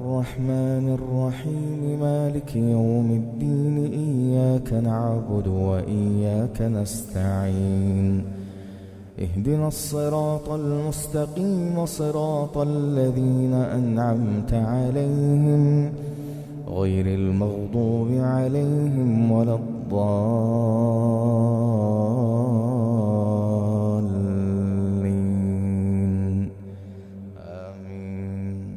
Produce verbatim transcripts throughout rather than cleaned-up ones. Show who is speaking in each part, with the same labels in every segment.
Speaker 1: الرحمن الرحيم مالك يوم الدين إياك نعبد وإياك نستعين اهدنا الصراط المستقيم صراط الذين أنعمت عليهم غير المغضوب عليهم ولا الضالين آمين.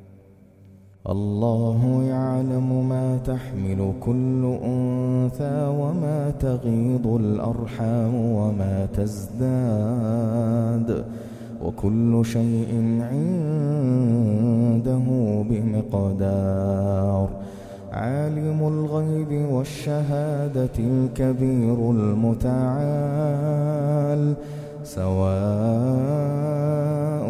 Speaker 1: الله يعلم ما تحمل كل أنثى وما تغيض الأرحام وما تزداد وكل شيء عنده بمقدار. عالم الغيب والشهادة الكبير المتعال سواء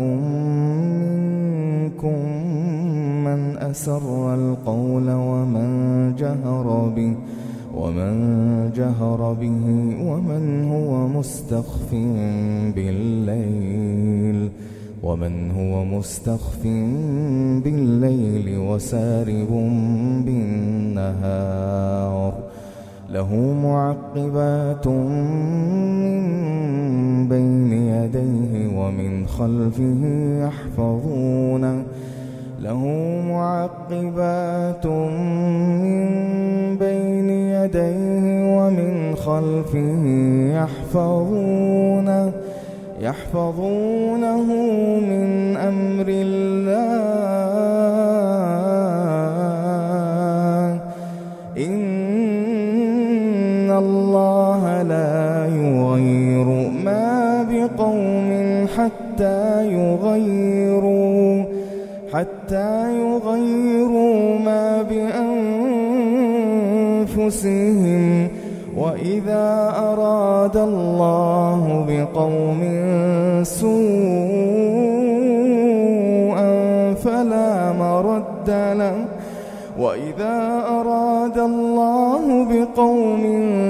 Speaker 1: منكم من أسر القول ومن جهر به ومن جهر به ومن هو مستخف بالليل ومن هو مستخف بالليل وسارب بالنهار. له معقبات من بين يديه ومن خلفه يحفظونه له معقبات من بين يديه ومن خلفه يحفظونه يحفظونه من أمر الله إن الله لا يغير ما بقوم حتى يغيروا حتى يغيروا ما بأنفسهم وإذا أراد الله بقوم سوءا فلا مرد له وإذا أراد الله بقوم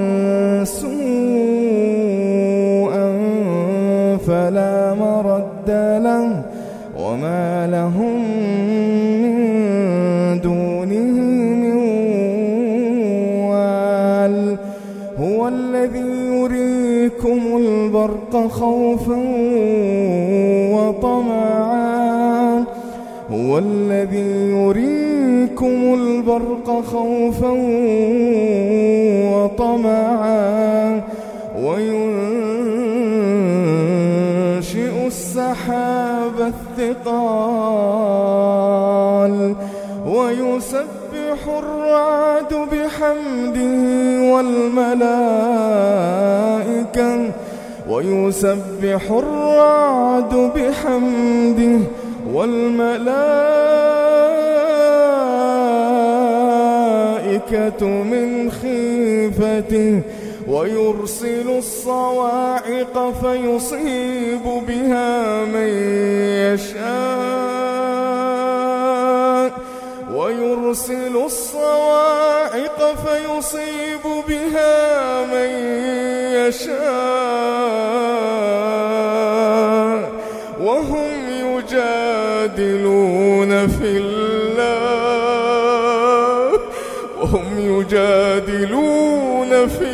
Speaker 1: سوءا فلا مرد له وما لهم من دونه من وال. هو الذي يريكم البرق خوفا وطمعا هو الذي يريكم البرق خوفا وطمعا وينشئ السحاب الثقال ويسبح الرعد بحمده والملائكة ويسبح الرعد بحمده والملائكة من خيفته ويرسل الصواعق فيصيب بها من يشاء ويرسل الصواعق فيصيب بها من يشاء وهم يجادلون في الله وهم يجادلون في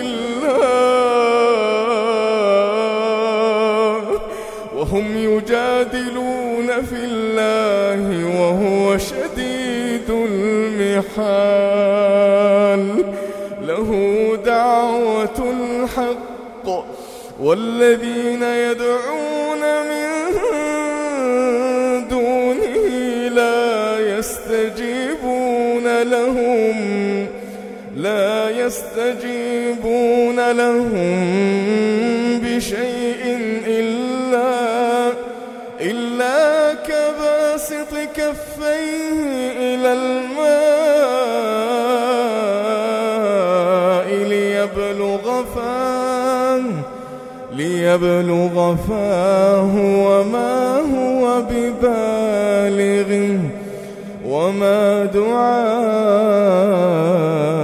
Speaker 1: الله وهم يجادلون في الله وهو شديد المحال. له دعوة الحق والذين يدعون من دونه لا يستجيبون لهم لا يستجيبون لهم بشيء إلا إلا كباسط كفيه إلى الماء ليبلغ فاه ليبلغ فاه وما هو ببالغه وما دعاء